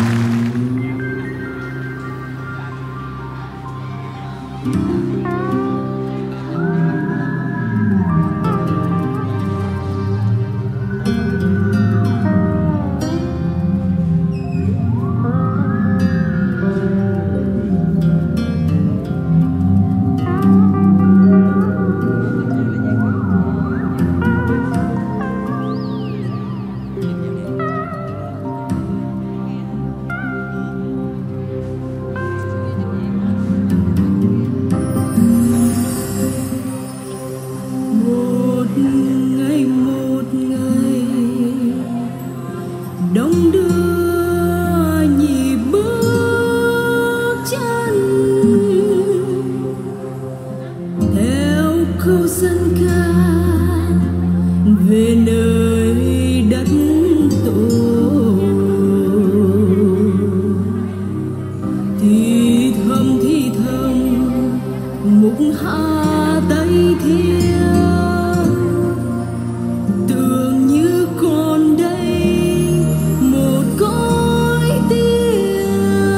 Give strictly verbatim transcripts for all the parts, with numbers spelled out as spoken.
đông đưa nhịp bước chân theo câu dân ca về nơi đất tổ. Thì thầm thì thầm mục hạ tây thiên, tưởng như còn đây một cõi tiên.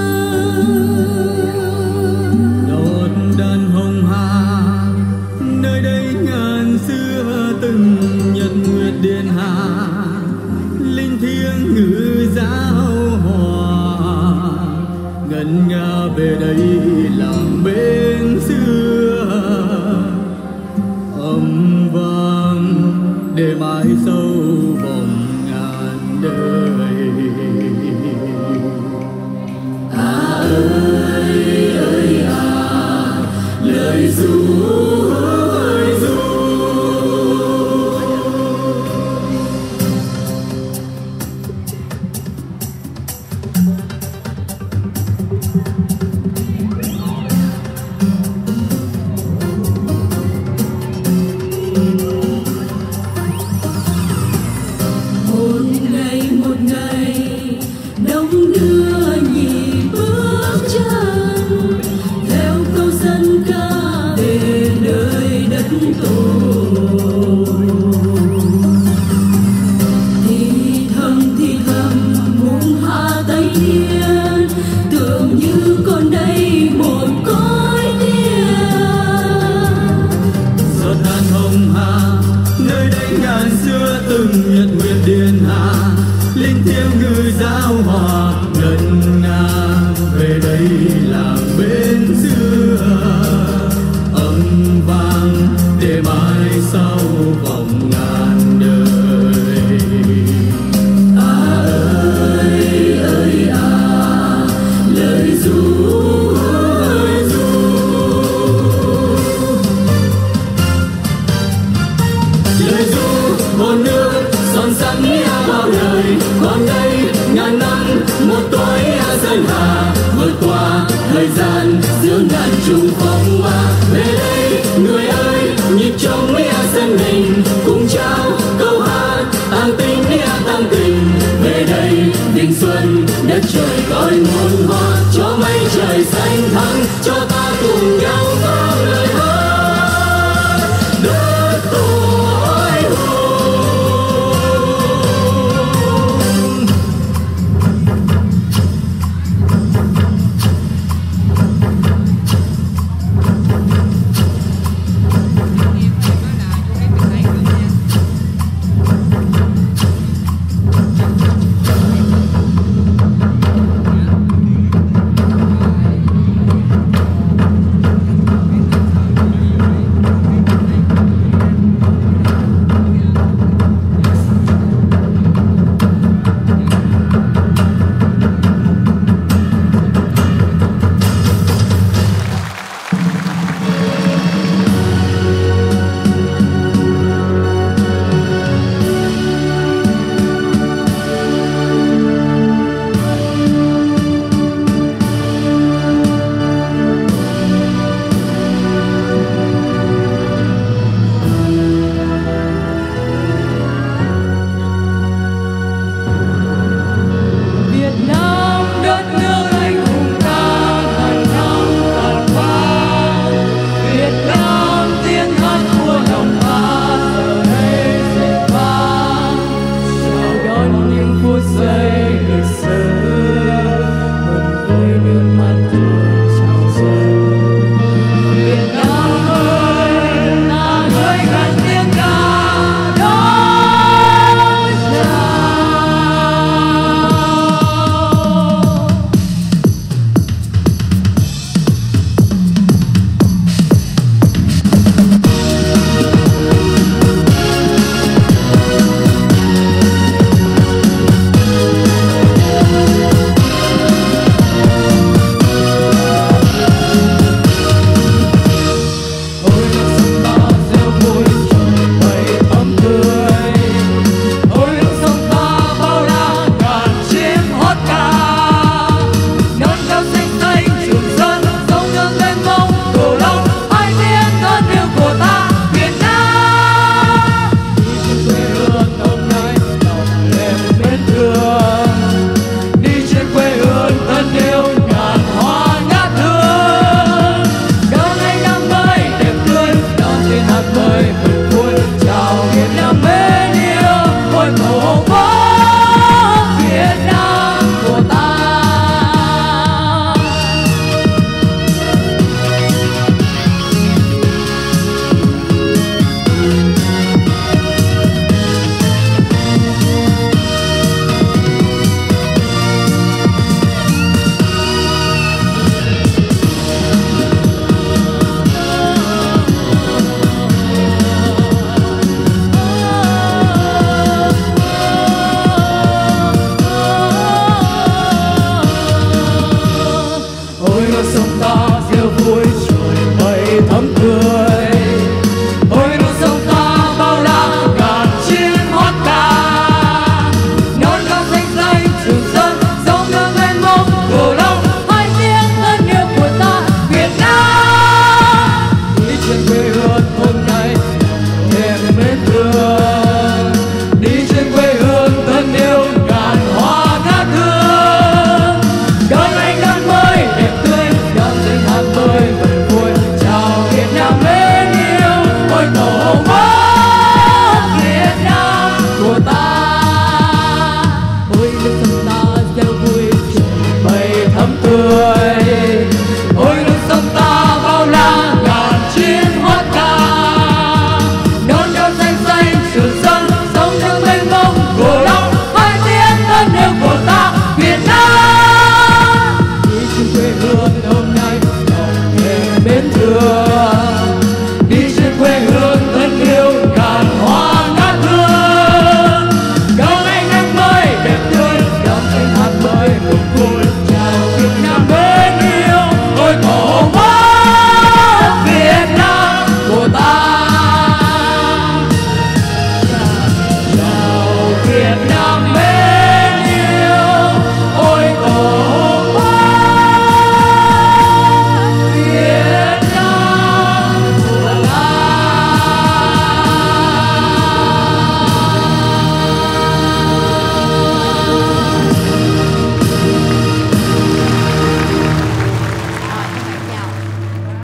Đốt đàn hồng hà nơi đây ngàn xưa từng nhật nguyệt điện hà, linh thiêng ngự giáo hòa ngân nga về đây làng bên xưa, âm vang để mãi sâu vòng ngàn đời. À ơi ơi à, lời ru ơi ru. Một ngày một ngày đông đưa nhịp bước chân theo câu dân ca về nơi đất tổ. Thì thầm thì thầm mùng hạ tây thiên, tưởng như còn đây một cõi tiên. Giọt than hồng hà nơi đây ngàn xưa từng nhật nguyệt điện hà, linh thiêng ngự giáo hòa ngân nga về đây làng bên xưa, âm vang để mãi sau vòng ngàn đời. À ơi ơi à, lời ru ơi ru. Lời ru hồn nước son sắt nghĩa bao lời, còn đây ngàn năm một tối dân hà, vượt qua thời gian giữa ngàn trùng phong ma. Về đây người ơi, nhịp trong nghĩa dân mình cùng trao câu hát tang tình nghĩa tang tình. Về đây đình xuân đất trời cõi muôn hoa, cho mây trời xanh thẳm cho ta